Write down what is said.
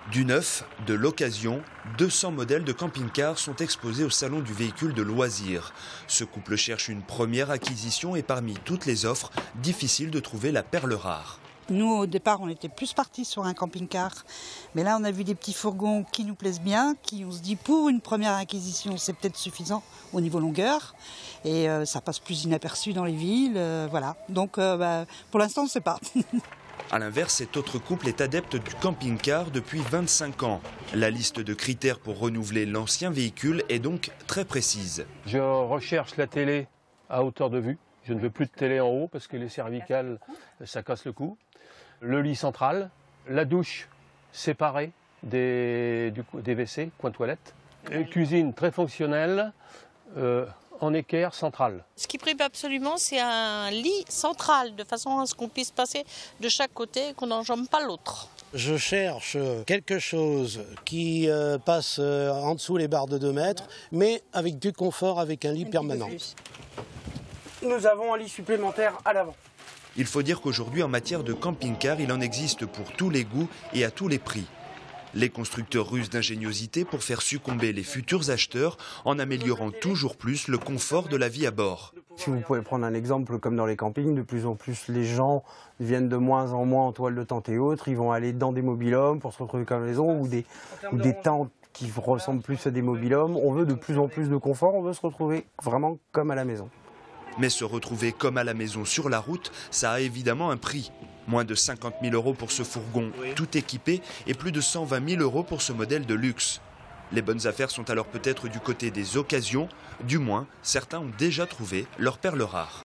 Du neuf, de l'occasion, 200 modèles de camping-car sont exposés au salon du véhicule de loisirs. Ce couple cherche une première acquisition et parmi toutes les offres, difficile de trouver la perle rare. Nous, au départ, on était plus partis sur un camping-car. Mais là, on a vu des petits fourgons qui nous plaisent bien, qui, on se dit, pour une première acquisition, c'est peut-être suffisant au niveau longueur. Et ça passe plus inaperçu dans les villes, voilà. Donc, pour l'instant, on ne sait pas. A l'inverse, cet autre couple est adepte du camping-car depuis 25 ans. La liste de critères pour renouveler l'ancien véhicule est donc très précise. Je recherche la télé à hauteur de vue. Je ne veux plus de télé en haut parce que les cervicales, ça casse le cou. Le lit central, la douche séparée des WC, coin toilette. Une cuisine très fonctionnelle en équerre centrale. Ce qui prime absolument, c'est un lit central, de façon à ce qu'on puisse passer de chaque côté et qu'on n'enjambe pas l'autre. Je cherche quelque chose qui passe en dessous les barres de 2 mètres, mais avec du confort, avec un lit permanent. Nous avons un lit supplémentaire à l'avant. Il faut dire qu'aujourd'hui, en matière de camping-car, il en existe pour tous les goûts et à tous les prix. Les constructeurs rusent d'ingéniosité pour faire succomber les futurs acheteurs en améliorant toujours plus le confort de la vie à bord. Si vous pouvez prendre un exemple comme dans les campings, de plus en plus les gens viennent de moins en moins en toile de tente et autres. Ils vont aller dans des mobil-homes pour se retrouver comme à la maison ou des tentes qui ressemblent plus à des mobil-homes. On veut de plus en plus de confort, on veut se retrouver vraiment comme à la maison. Mais se retrouver comme à la maison sur la route, ça a évidemment un prix. Moins de 50 000 € pour ce fourgon, tout équipé, et plus de 120 000 € pour ce modèle de luxe. Les bonnes affaires sont alors peut-être du côté des occasions, du moins certains ont déjà trouvé leur perle rare.